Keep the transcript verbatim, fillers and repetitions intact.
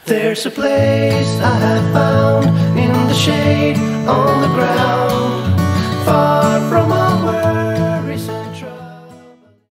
There's a place I have found in the shade on the grass.